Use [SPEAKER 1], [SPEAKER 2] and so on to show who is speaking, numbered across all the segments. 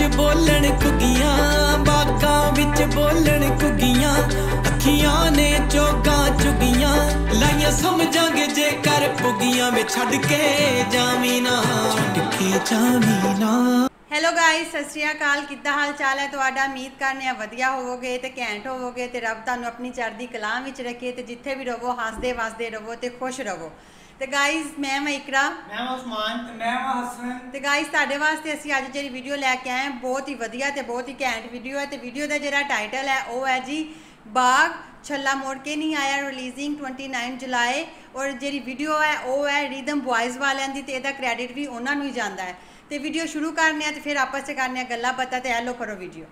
[SPEAKER 1] बोलन कुगियां, बागां विच बोलन कुगियां, अखियां ने चोगां चुगियां, लाइयां समझांगे जे कर पुगियां, में छड़ के जावी ना, छड़ के जावी ना।
[SPEAKER 2] हेलो गाइस, सत श्री अकाल। किद्दां हाल चाल है तुहाडा? उम्मीद करने वधिया होवोगे ते घैंट होवोगे ते रब तुहानूं अपनी चढ़दी कला विच रखे ते जिथे भी रहो हसदे वसदे रहो ते खुश रहो। ते गाइस मैं इकरा, मैं उस्मान ते मैं हसन। ते गाइस तुहाडे वास्ते असीं अज जिहड़ी वीडियो लैके आए हैं बहुत ही वधिया ते बहुत ही घैंट वीडियो है। ते वीडियो दा जिहड़ा टाइटल है वो है जी बाग छल्ला मोड़ के नहीं आया, रिलीजिंग 29 जुलाई। और जिहड़ी वीडियो है वो है रिदम बॉयज़ वालियां दी ते इहदा क्रेडिट भी उन्हां नूं ही जांदा है। तो वीडियो शुरू करने तो फिर आपस से करने गल्लां बातां ते हेलो करो वीडियो।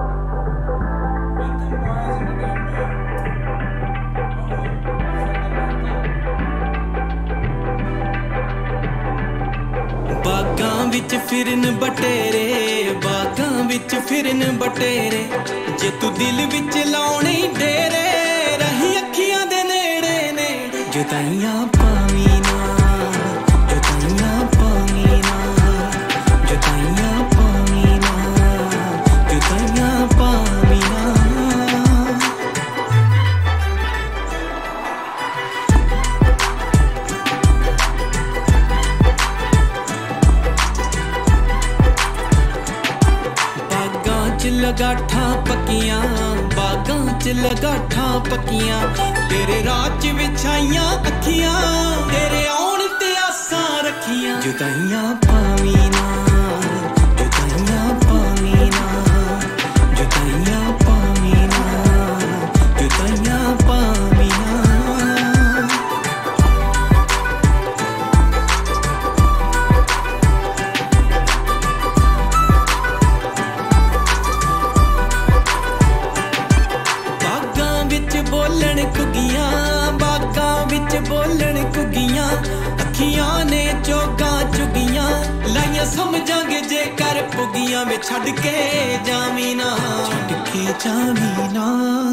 [SPEAKER 1] बागां विच फिरन बटेरे, बागां विच फिरन बटेरे, जे तू दिल विच लाउणे डेरे, रही अखियां दे नेड़े नेड़े, जुदाइयां पावी ना, जुदाइयां पावी ना, जुदाइयां पावी ना, जुदाइयां पावी ना। बागां च लगाठां पक्कियां, बागां च लगाठां पक्कियां, तेरे राह च विछाइयां अखियां, तेरे आउण ते आसां रखियां, जुदाइयां पावी ना, जुदाइयां पावी ना, जुदाइयां पावी ना, जुदाइयां पावी ना। बोलन कुगियां, बागां विच बोलन कुगियां, अखियां ने चोगां चुगियां, लाइयां समझांगे जे कर पुगियां, में छड़ के जावी ना, छड़ के जावी ना,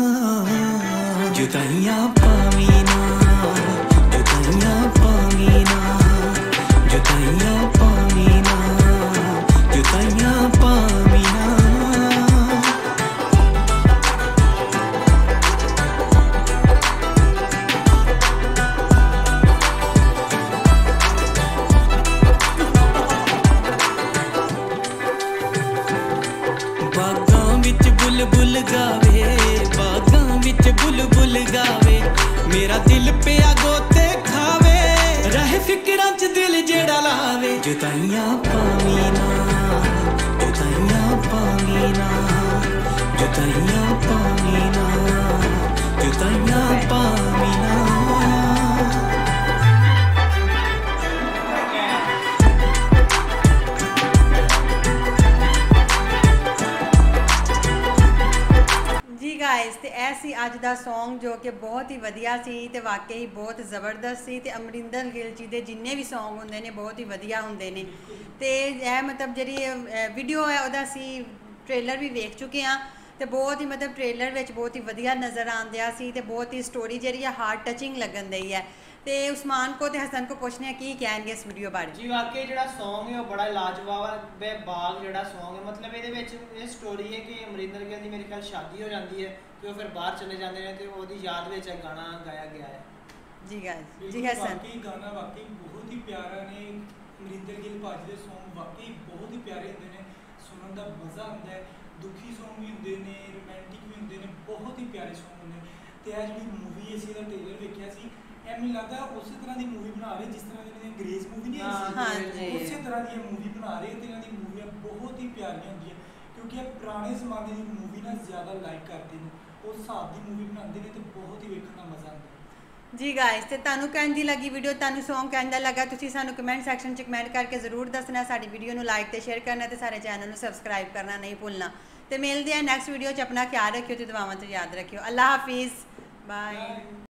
[SPEAKER 1] जुदाइयां पावी ना, जुदाइयां पावी ना, जुदाइयां पावी ना, जुदाइयां पावी ना। बागां विच बुलबुल गावे, बागां विच बुलबुल गावे, मेरा दिल पिया गोते खावे, रहे फिकरां च दिल जेड़ा लावे, जुदाइयां पावी ना, जुदाइयां पावी ना, जुदाइयां पावी ना, जुदाइयां पावी ना।
[SPEAKER 2] गाइस ते ऐसी अज दा सॉन्ग जो कि बहुत ही वधिया सी ते वाकई बहुत ज़बरदस्त सी। ते अमरिंदर गिल जी दे जिन्ने भी सॉन्ग होंदे ने बहुत ही वधिया होंदे ने। ते मतलब जिहड़ी वीडियो है ओहदा सी ट्रेलर भी वेख चुके हैं ते बहुत ही मतलब ट्रेलर विच बहुत ही वधिया नज़र आंदिया सी ते बहुत ही स्टोरी जिहड़ी है हार्ट टचिंग लगन दी है। ते उस्मान को ते हसन को पूछने की कहणगे इस वीडियो बारे।
[SPEAKER 3] जी वाकई जो सॉन्ग है वो बड़ा लाजवाब है। बाग जो सॉन्ग है मतलब ये स्टोरी है कि अमरिंदर गिल की मेरे ख्याल शादी हो जाती है तो वो फिर बाहर चले जाते हैं तो वो याद में गाना गाया गया है।
[SPEAKER 2] जी गाइस, जी हसन
[SPEAKER 4] गाना वाकई बहुत ही प्यारा ने। अमरिंदर गिल भाजी के सॉन्ग वाकई बहुत ही प्यारे होंगे ने, सुनने का मज़ा आता है। दुखी सॉन्ग भी होंगे ने, रोमांटिक भी होंगे ने, बहुत ही प्यारे सॉन्ग होंगे। तो यह जी मूवी असी ट्रेलर देखा सी मैंने लगता उस तरह की मूवी बना रहे जिस तरह की ग्रेस मूवी नहीं आई, उस तरह की मूवी बना रहे। तो इन्हों की मूवियाँ बहुत ही प्यारियां होंगी क्योंकि पुराने जमाने की मूवी ना ज़्यादा लाइक करते हैं, उस हिसाब की मूवी बनाते हैं तो बहुत ही वेखने का मज़ा आता है।
[SPEAKER 2] जी गाइस, तो तुहानूं कहंदी लगी वीडियो, तुहानूं सॉन्ग कहंदा लगा, तुसीं सानूं कमेंट सैक्शन च कमेंट करके जरूर दसना। साडी वीडियो नूं लाइक ते शेयर करना ते सारे चैनल नूं सबसक्राइब करना नहीं भूलना। तो मिलते हैं नैक्सट वीडियो च। अपना ख्याल रखियो ते दुआवां च याद रखियो। अल्लाह हाफिज़, बाय।